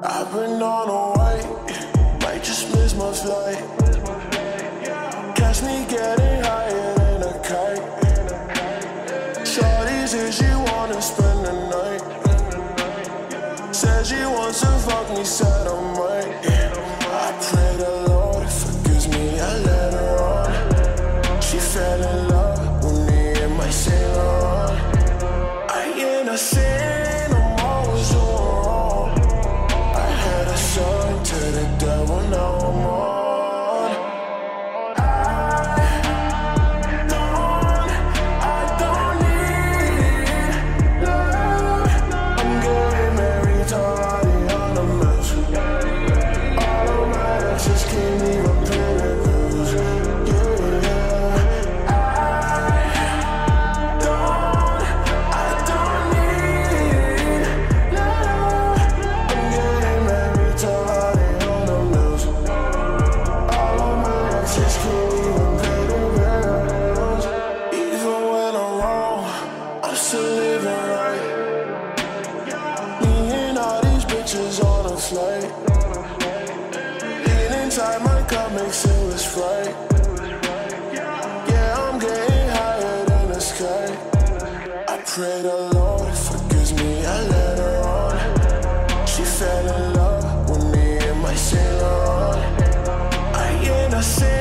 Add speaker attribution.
Speaker 1: I've been on a way, might just miss my flight. Catch me getting higher than a kite. Shorty said she wanna spend the night. Said she wants to fuck me, said I might. I pray the Lord forgives me, I let her on. She fell in love with me and my Saint Laurent. I ain't a sin, I'm always doing wrong. I had a son to the devil, now I'm on. I don't need love. I'm getting married to Hardy on the mess. All of my exes can't even pay their bills. Yeah. I don't need love. I'm getting married to Hardy on the mess. All of my exes can't even pay their bills. Even when I'm wrong, I'm still living right. Me and all these bitches on a flight. Lean inside my cup, makes it was right. Yeah, I'm getting higher than the sky. I pray the Lord forgives me, I let her on. She fell in love with me and my Saint Laurent. I ain't a saint.